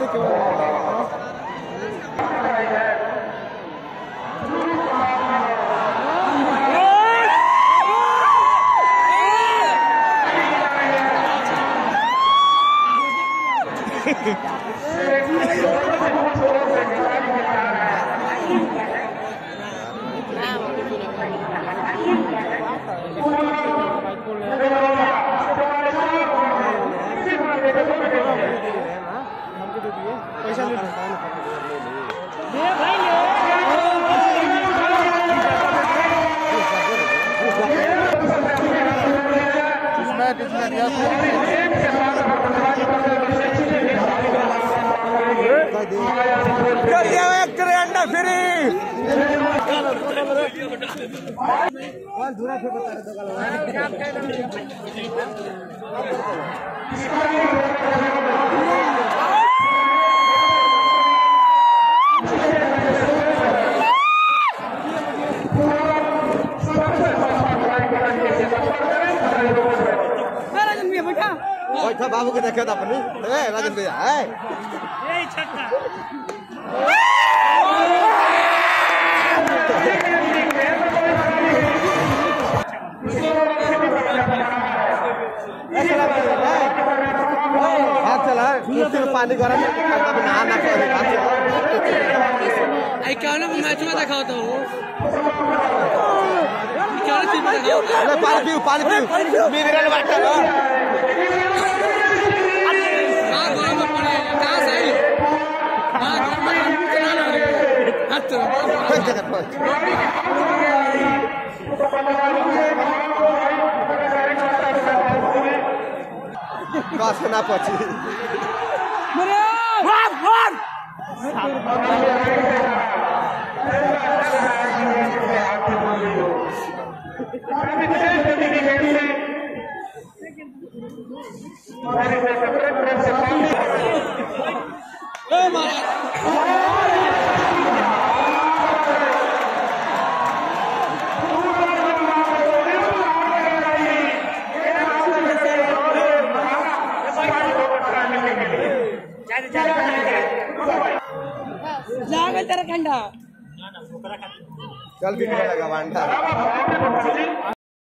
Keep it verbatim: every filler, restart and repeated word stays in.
बैठा बाबू के देखा था अपनी ए राजन भैया है यही छक्का हाथ चला कुर्सी में पानी गरम करके नहा ना पाए हाथ आई क्या ना मैच में दिखाओ तो क्या चीज में दिखाओ अरे पानी पीओ पानी पीओ मिनरल वाटर हां गरम पानी कहां से आई हां गरम पानी चला लो रे हाथ काश ना पची वन वन ए मारा जागे तेरा खंडा चल भी लगा वांडा